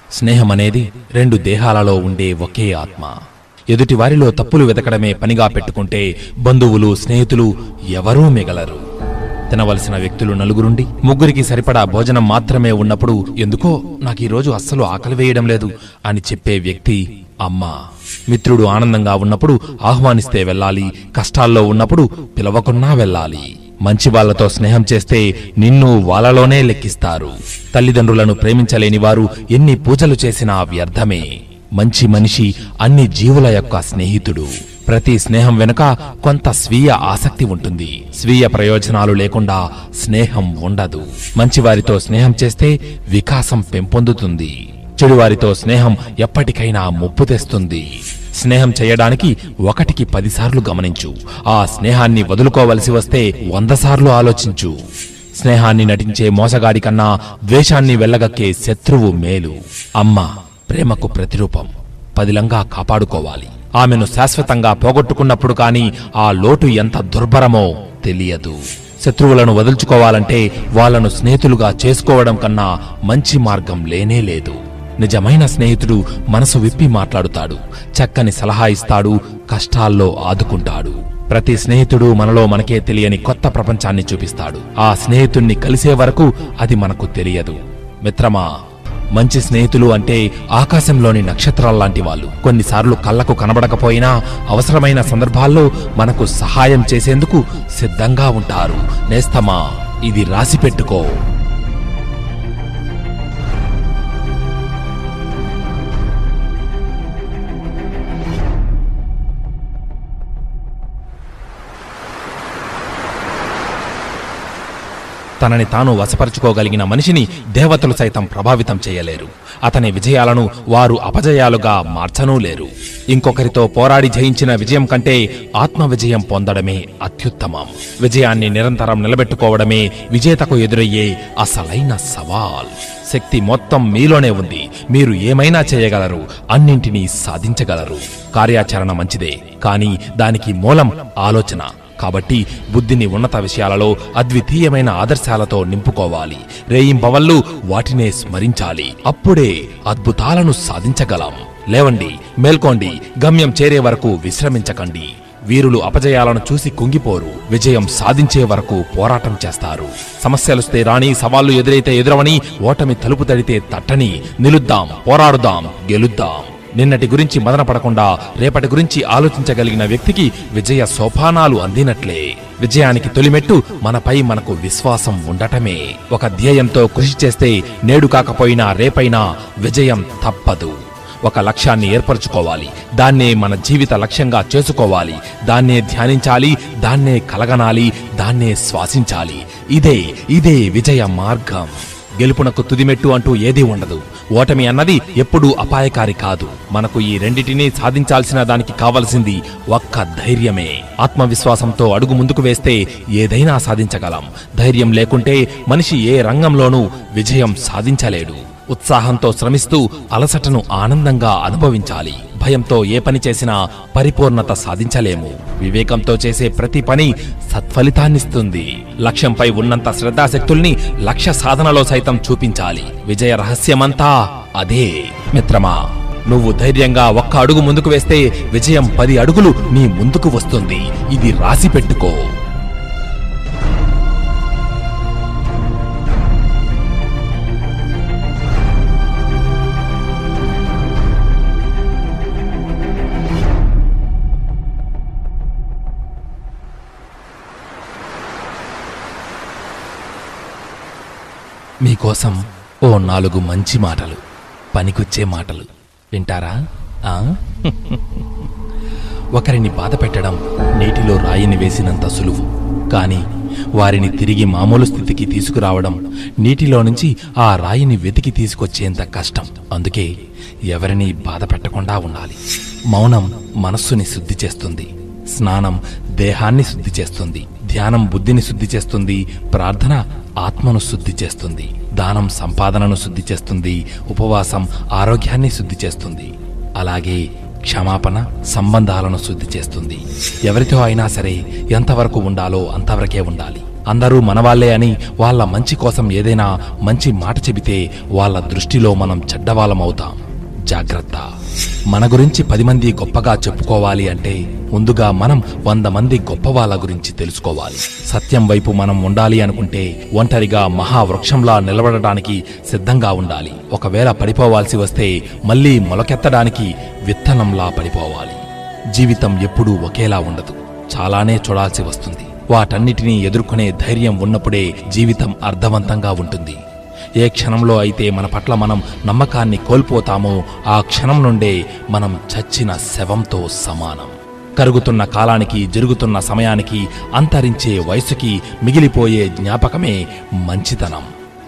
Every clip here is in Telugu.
స్నేహం అనేది రెండు దేహాలలో ఉండే ఒకే ఆత్మ. ఎదుటివారిలో తప్పులు వెతకడమే పనిగా పెట్టుకుంటే బంధువులు, స్నేహితులు ఎవరూ మిగలరు. తినవలసిన వ్యక్తులు నలుగురుండి ముగ్గురికి సరిపడా భోజనం మాత్రమే ఉన్నప్పుడు ఎందుకో నాకీరోజు అస్సలు ఆకలి వేయడం లేదు అని చెప్పే వ్యక్తి అమ్మ. మిత్రుడు ఆనందంగా ఉన్నప్పుడు ఆహ్వానిస్తే వెళ్ళాలి, కష్టాల్లో ఉన్నప్పుడు పిలవకున్నా వెళ్ళాలి. మంచి వాళ్లతో స్నేహం చేస్తే నిన్ను వాళ్ళలోనే లెక్కిస్తారు. తల్లిదండ్రులను ప్రేమించలేని వారు ఎన్ని పూజలు చేసినా వ్యర్థమే. మంచి మనిషి అన్ని జీవుల యొక్క స్నేహితుడు. ప్రతి స్నేహం వెనుక కొంత స్వీయ ఆసక్తి ఉంటుంది. స్వీయ ప్రయోజనాలు లేకుండా స్నేహం ఉండదు. మంచివారితో స్నేహం చేస్తే వికాసం పెంపొందుతుంది. చెడువారితో స్నేహం ఎప్పటికైనా ముప్పు తెస్తుంది. స్నేహం చేయడానికి 1కి 10 సార్లు గమనించు. ఆ స్నేహాన్ని వదులుకోవలసి వస్తే 100 సార్లు ఆలోచించు. స్నేహాన్ని నటించే మోసగాడి కన్నా ద్వేషాన్ని వెళ్ళగక్కే శత్రువు మేలు. అమ్మ ప్రేమకు ప్రతిరూపం. పదిలంగా కాపాడుకోవాలి. ఆమెను శాశ్వతంగా పోగొట్టుకున్నప్పుడు కాని ఆ లోటు ఎంత దుర్భరమో తెలియదు. శత్రువులను వదులుచుకోవాలంటే వాళ్లను స్నేహితులుగా చేసుకోవడం కన్నా మంచి మార్గం లేనేలేదు. నిజమైన స్నేహితుడు మనసు విప్పి మాట్లాడుతాడు, చక్కని సలహా ఇస్తాడు, కష్టాల్లో ఆదుకుంటాడు. ప్రతి స్నేహితుడు మనలో మనకే తెలియని కొత్త ప్రపంచాన్ని చూపిస్తాడు. ఆ స్నేహితుణ్ణి కలిసే వరకు అది మనకు తెలియదు. మిత్రమా, మంచి స్నేహితులు అంటే ఆకాశంలోని నక్షత్రాల్లాంటి వాళ్ళు. కొన్నిసార్లు కళ్లకు కనబడకపోయినా అవసరమైన సందర్భాల్లో మనకు సహాయం చేసేందుకు సిద్ధంగా ఉంటారు. నేస్తమా, ఇది రాసిపెట్టుకో. తనని తాను వశపరుచుకోగలిగిన మనిషిని దేవతలు సైతం ప్రభావితం చేయలేరు. అతని విజయాలను వారు అపజయాలుగా మార్చనూ లేరు. ఇంకొకరితో పోరాడి జయించిన విజయం కంటే ఆత్మ విజయం పొందడమే అత్యుత్తమం. విజయాన్ని నిరంతరం నిలబెట్టుకోవడమే విజేతకు ఎదురయ్యే అసలైన సవాల్. శక్తి మొత్తం మీలోనే ఉంది. మీరు ఏమైనా చేయగలరు, అన్నింటినీ సాధించగలరు. కార్యాచరణ మంచిదే, కానీ దానికి మూలం ఆలోచన. కాబట్టి బుద్ధిని ఉన్నత విషయాలలో అద్వితీయమైన ఆదర్శాలతో నింపుకోవాలి. రేయింబవళ్ళు వాటినే స్మరించాలి. అప్పుడే అద్భుతాలను సాధించగలం. లేవండి, మేల్కోండి, గమ్యం చేరే వరకు విశ్రమించకండి. వీరులు అపజయాలను చూసి కుంగిపోరు, విజయం సాధించే వరకు పోరాటం చేస్తారు. సమస్యలుస్తే రాని, సవాళ్లు ఎదురైతే ఎదురవని, ఓటమి తలుపు తడితే తట్టని. నిలుద్దాం, పోరాడుదాం, గెలుద్దాం. నిన్నటి గురించి మదన పడకుండా రేపటి గురించి ఆలోచించగలిగిన వ్యక్తికి విజయ సోపానాలు అందినట్లే. విజయానికి తొలిమెట్టు మనపై మనకు విశ్వాసం ఉండటమే. ఒక ధ్యేయంతో కృషి చేస్తే నేడు కాకపోయినా రేపైనా విజయం తప్పదు. ఒక లక్ష్యాన్ని ఏర్పరచుకోవాలి, దాన్నే మన జీవిత లక్ష్యంగా చేసుకోవాలి. దాన్నే ధ్యానించాలి, దాన్నే కలగనాలి, దాన్నే శ్వాసించాలి. ఇదే విజయ మార్గం. గెలుపునకు తుదిమెట్టు అంటూ ఏదీ ఉండదు. ఓటమి అన్నది ఎప్పుడూ అపాయకారి కాదు. మనకు ఈ రెండిటినీ సాధించాల్సిన దానికి కావలసింది ఒక్క ధైర్యమే. ఆత్మవిశ్వాసంతో అడుగు ముందుకు వేస్తే ఏదైనా సాధించగలం. ధైర్యం లేకుంటే మనిషి ఏ రంగంలోనూ విజయం సాధించలేడు. ఉత్సాహంతో శ్రమిస్తూ అలసటను ఆనందంగా అనుభవించాలి. భయంతో ఏ పని చేసినా పరిపూర్ణత సాధించలేము. వివేకంతో చేసే ప్రతి పని సత్ఫలితాన్నిస్తుంది. లక్ష్యంపై ఉన్నంత శ్రద్ధాశక్తుల్ని లక్ష్య సాధనలో సైతం చూపించాలి. విజయ రహస్యమంతా అదే. మిత్రమా, నువ్వు ధైర్యంగా ఒక్క అడుగు ముందుకు వేస్తే విజయం 10 అడుగులు నీ ముందుకు వస్తుంది. ఇది రాసి పెట్టుకో. మీకోసం ఓ 4 మంచి మాటలు, పనికొచ్చే మాటలు వింటారా? ఒకరిని బాధ పెట్టడం నీటిలో రాయిని వేసినంత సులువు. కానీ వారిని తిరిగి మామూలు స్థితికి తీసుకురావడం నీటిలో నుంచి ఆ రాయిని వెతికి తీసుకొచ్చేంత కష్టం. అందుకే ఎవరిని బాధ పెట్టకుండా ఉండాలి. మౌనం మనస్సుని శుద్ధి చేస్తుంది. స్నానం దేహాన్ని శుద్ధి చేస్తుంది. ధ్యానం బుద్ధిని శుద్ధి చేస్తుంది. ప్రార్థన ఆత్మను శుద్ధి చేస్తుంది. దానం సంపాదనను శుద్ధి చేస్తుంది. ఉపవాసం ఆరోగ్యాన్ని శుద్ధి చేస్తుంది. అలాగే క్షమాపణ సంబంధాలను శుద్ధి చేస్తుంది. ఎవరితో అయినా సరే ఎంతవరకు ఉండాలో అంతవరకే ఉండాలి. అందరూ మనవాళ్లే అని వాళ్ళ మంచి కోసం ఏదైనా మంచి మాట చెబితే వాళ్ళ దృష్టిలో మనం చెడ్డవాళ్ళమవుతాం. జాగ్రత్త. మన గురించి 10 మంది గొప్పగా చెప్పుకోవాలి అంటే ముందుగా మనం 100 మంది గొప్ప వాళ్ళ గురించి తెలుసుకోవాలి. సత్యం వైపు మనం ఉండాలి అనుకుంటే ఒంటరిగా మహావృక్షంలా నిలబడడానికి సిద్ధంగా ఉండాలి. ఒకవేళ పడిపోవాల్సి వస్తే మళ్లీ మొలకెత్తడానికి విత్తనంలా పడిపోవాలి. జీవితం ఎప్పుడూ ఒకేలా ఉండదు. చాలానే చూడాల్సి వస్తుంది. వాటన్నిటినీ ఎదుర్కొనే ధైర్యం ఉన్నప్పుడే జీవితం అర్థవంతంగా ఉంటుంది. ఏ క్షణంలో అయితే మన పట్ల మనం నమ్మకాన్ని కోల్పోతామో ఆ క్షణం నుండే మనం చచ్చిన శవంతో సమానం. కరుగుతున్న కాలానికి, జరుగుతున్న సమయానికి, అంతరించే వయసుకి మిగిలిపోయే జ్ఞాపకమే మంచితనం.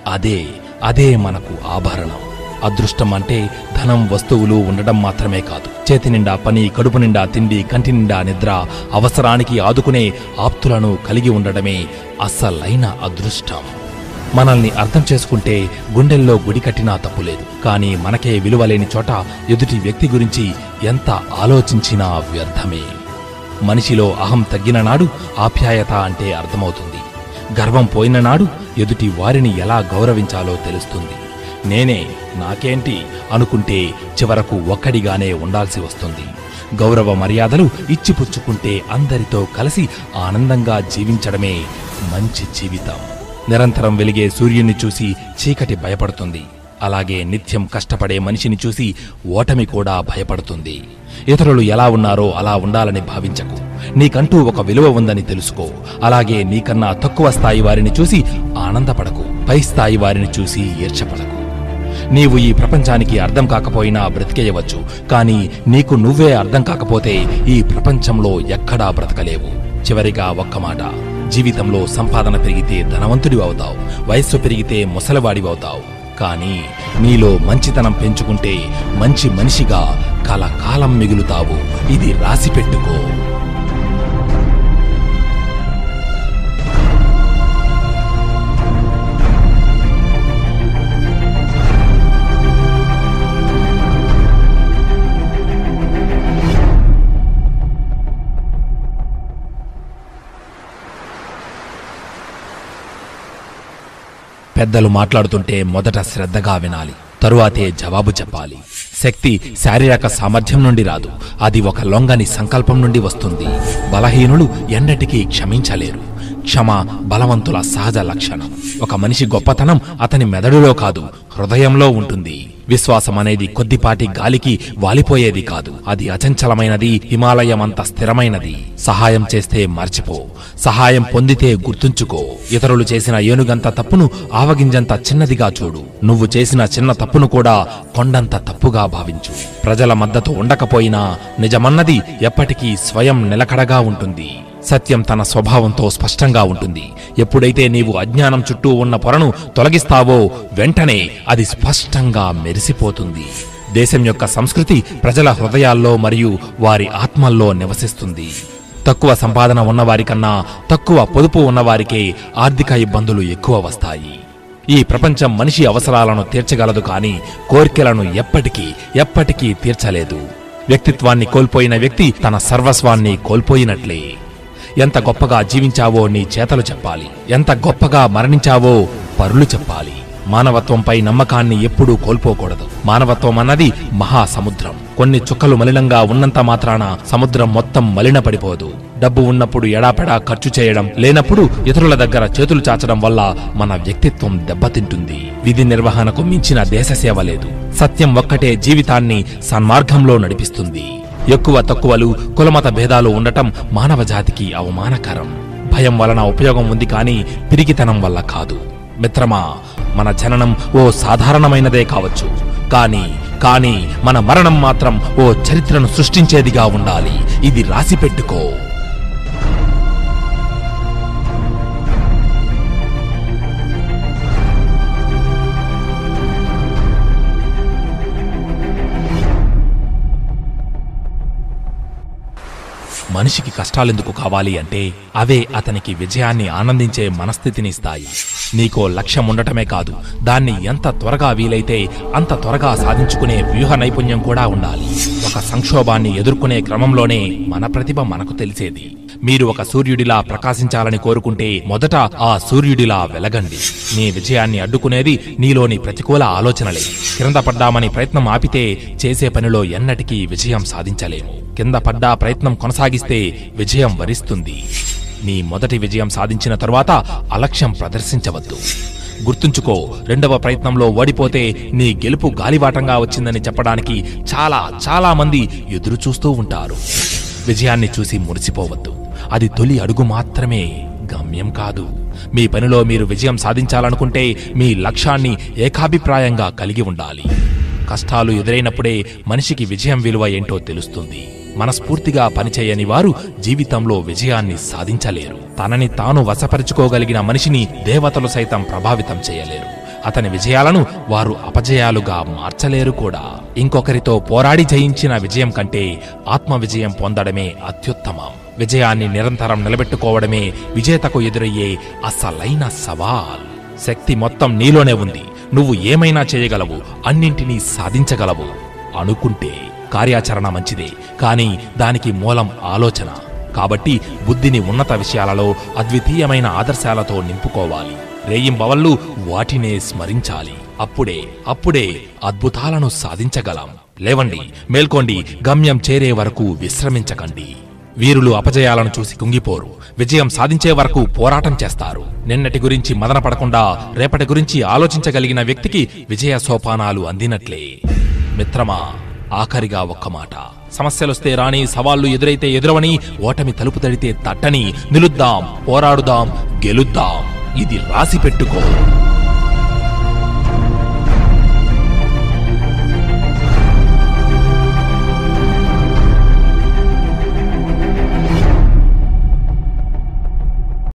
అదే మనకు ఆభరణం. అదృష్టం అంటే ధనం, వస్తువులు ఉండడం మాత్రమే కాదు. చేతి నిండా పని, కడుపు నిండా తిండి, కంటి నిండా నిద్ర, అవసరానికి ఆదుకునే ఆప్తులను కలిగి ఉండడమే అసలైన అదృష్టం. మనల్ని అర్థం చేసుకుంటే గుండెల్లో గుడి కట్టినా తప్పులేదు. కానీ మనకే విలువలేని చోట ఎదుటి వ్యక్తి గురించి ఎంత ఆలోచించినా వ్యర్థమే. మనిషిలో అహం తగ్గిన నాడు ఆప్యాయత అంటే అర్థమవుతుంది. గర్వం పోయిన నాడు ఎదుటి వారిని ఎలా గౌరవించాలో తెలుస్తుంది. నేనే, నాకేంటి అనుకుంటే చివరకు ఒక్కడిగానే ఉండాల్సి వస్తుంది. గౌరవ మర్యాదలు ఇచ్చిపుచ్చుకుంటే అందరితో కలిసి ఆనందంగా జీవించడమే మంచి జీవితం. నిరంతరం వెలిగే సూర్యుని చూసి చీకటి భయపడుతుంది. అలాగే నిత్యం కష్టపడే మనిషిని చూసి ఓటమి కూడా భయపడుతుంది. ఇతరులు ఎలా ఉన్నారో అలా ఉండాలని భావించకు. నీకంటూ ఒక విలువ ఉందని తెలుసుకో. అలాగే నీకన్నా తక్కువ స్థాయి వారిని చూసి ఆనందపడకు. పై స్థాయి వారిని చూసి ఈర్ష్యపడకు. నీవు ఈ ప్రపంచానికి అర్థం కాకపోయినా బ్రతికేయవచ్చు. కానీ నీకు నువ్వే అర్థం కాకపోతే ఈ ప్రపంచంలో ఎక్కడా బ్రతకలేవు. చివరిగా ఒక్క మాట. జీవితంలో సంపాదన పెరిగితే ధనవంతుడివి అవుతావు. వయస్సు పెరిగితే ముసలివాడివి అవుతావు. కానీ నీలో మంచితనం పెంచుకుంటే మంచి మనిషిగా కలకాలం మిగులుతావు. ఇది రాసిపెట్టుకో. పెద్దలు మాట్లాడుతుంటే మొదట శ్రద్ధగా వినాలి. తరువాతే జవాబు చెప్పాలి. శక్తి శారీరక సామర్థ్యం నుండి రాదు. అది ఒక లొంగని సంకల్పం నుండి వస్తుంది. బలహీనులు ఎన్నటికీ క్షమించలేరు. క్షమ బలవంతుల సహజ లక్షణం. ఒక మనిషి గొప్పతనం అతని మెదడులో కాదు, హృదయంలో ఉంటుంది. విశ్వాసం అనేది కొద్దిపాటి గాలికి వాలిపోయేది కాదు. అది అచంచలమైనది, హిమాలయమంత స్థిరమైనది. సహాయం చేస్తే మర్చిపో, సహాయం పొందితే గుర్తుంచుకో. ఇతరులు చేసిన ఏనుగంత తప్పును ఆవగింజంత చిన్నదిగా చూడు. నువ్వు చేసిన చిన్న తప్పును కూడా కొండంత తప్పుగా భావించు. ప్రజల మద్దతు ఉండకపోయినా నిజమన్నది ఎప్పటికీ స్వయం నిలకడగా ఉంటుంది. సత్యం తన స్వభావంతో స్పష్టంగా ఉంటుంది. ఎప్పుడైతే నీవు అజ్ఞానం చుట్టూ ఉన్న పొరను తొలగిస్తావో వెంటనే అది స్పష్టంగా మెరిసిపోతుంది. దేశం యొక్క సంస్కృతి ప్రజల హృదయాల్లో మరియు వారి ఆత్మల్లో నివసిస్తుంది. తక్కువ సంపాదన ఉన్నవారికన్నా తక్కువ పొదుపు ఉన్నవారికే ఆర్థిక ఇబ్బందులు ఎక్కువ వస్తాయి. ఈ ప్రపంచం మనిషి అవసరాలను తీర్చగలదు, కానీ కోర్కెలను ఎప్పటికీ తీర్చలేదు. వ్యక్తిత్వాన్ని కోల్పోయిన వ్యక్తి తన సర్వస్వాన్ని కోల్పోయినట్లే. ఎంత గొప్పగా జీవించావో నీ చేతలు చెప్పాలి. ఎంత గొప్పగా మరణించావో పరులు చెప్పాలి. మానవత్వంపై నమ్మకాన్ని ఎప్పుడూ కోల్పోకూడదు. మానవత్వం అన్నది మహాసముద్రం. కొన్ని చుక్కలు మలినంగా ఉన్నంత మాత్రాన సముద్రం మొత్తం మలినపడిపోదు. డబ్బు ఉన్నప్పుడు ఎడాపెడా ఖర్చు చేయడం, లేనప్పుడు ఇతరుల దగ్గర చేతులు చాచడం వల్ల మన వ్యక్తిత్వం దెబ్బతింటుంది. విధి నిర్వహణకు మించిన దేశసేవ లేదు. సత్యం ఒక్కటే జీవితాన్ని సన్మార్గంలో నడిపిస్తుంది. ఎక్కువ తక్కువలు, కులమత భేదాలు ఉండటం మానవ జాతికి అవమానకరం. భయం వలన ఉపయోగం ఉంది, కానీ పిరికితనం వల్ల కాదు. మిత్రమా, మన జననం ఓ సాధారణమైనదే కావచ్చు, కానీ మన మరణం మాత్రం ఓ చరిత్రను సృష్టించేదిగా ఉండాలి. ఇది రాసిపెట్టుకో. మనిషికి కష్టాలెందుకు కావాలి అంటే అవే అతనికి విజయాన్ని ఆనందించే మనస్థితిని ఇస్తాయి. నీకో లక్ష్యం ఉండటమే కాదు, దాన్ని ఎంత త్వరగా వీలైతే అంత త్వరగా సాధించుకునే వ్యూహ నైపుణ్యం కూడా ఉండాలి. ఒక సంక్షోభాన్ని ఎదుర్కొనే క్రమంలోనే మన ప్రతిభ మనకు తెలిసేది. మీరు ఒక సూర్యుడిలా ప్రకాశించాలని కోరుకుంటే మొదట ఆ సూర్యుడిలా వెలగండి. నీ విజయాన్ని అడ్డుకునేది నీలోని ప్రతికూల ఆలోచనలే. కింద పడ్డామని ప్రయత్నం ఆపితే చేసే పనిలో ఎన్నటికీ విజయం సాధించలేము. కింద పడ్డా ప్రయత్నం కొనసాగిస్తే విజయం వరిస్తుంది. నీ మొదటి విజయం సాధించిన తరువాత అలక్ష్యం ప్రదర్శించవద్దు. గుర్తుంచుకో, రెండవ ప్రయత్నంలో ఓడిపోతే నీ గెలుపు గాలివాటంగా వచ్చిందని చెప్పడానికి చాలా మంది ఎదురు చూస్తూ ఉంటారు. విజయాన్ని చూసి మురిసిపోవద్దు. అది తొలి అడుగు మాత్రమే, గమ్యం కాదు. మీ పనిలో మీరు విజయం సాధించాలనుకుంటే మీ లక్ష్యాన్ని ఏకాభిప్రాయంగా కలిగి ఉండాలి. కష్టాలు ఎదురైనప్పుడే మనిషికి విజయం విలువ ఏంటో తెలుస్తుంది. మనస్ఫూర్తిగా పనిచేయని వారు జీవితంలో విజయాన్ని సాధించలేరు. తనని తాను వశపరుచుకోగలిగిన మనిషిని దేవతలు సైతం ప్రభావితం చేయలేరు. అతని విజయాలను వారు అపజయాలుగా మార్చలేరు కూడా. ఇంకొకరితో పోరాడి జయించిన విజయం కంటే ఆత్మ విజయం పొందడమే అత్యుత్తమం. విజయాన్ని నిరంతరం నిలబెట్టుకోవడమే విజేతకు ఎదురయ్యే అసలైన సవాల్. శక్తి మొత్తం నీలోనే ఉంది. నువ్వు ఏమైనా చేయగలవు, అన్నింటినీ సాధించగలవు అనుకుంటే. కార్యాచరణ మంచిదే, కానీ దానికి మూలం ఆలోచన. కాబట్టి బుద్ధిని ఉన్నత విషయాలలో, అద్వితీయమైన ఆదర్శాలతో నింపుకోవాలి. రేయింబవళ్ళు వాటినే స్మరించాలి. అప్పుడే అద్భుతాలను సాధించగలం. లేవండి, మేల్కోండి, గమ్యం చేరే వరకు విశ్రమించకండి. వీరులు అపజయాలను చూసి కుంగిపోరు. విజయం సాధించే వరకు పోరాటం చేస్తారు. నిన్నటి గురించి మదనపడకుండా రేపటి గురించి ఆలోచించగలిగిన వ్యక్తికి విజయ సోపానాలు అందినట్లే. మిత్రమా, ఆఖరిగా ఒక్క మాట. సమస్యలొస్తే రాని, సవాళ్లు ఎదురైతే ఎదురవని, ఓటమి తలుపు తడితే తట్టని. నిలుద్దాం, పోరాడుదాం, గెలుద్దాం. ఇది రాసి పెట్టుకో.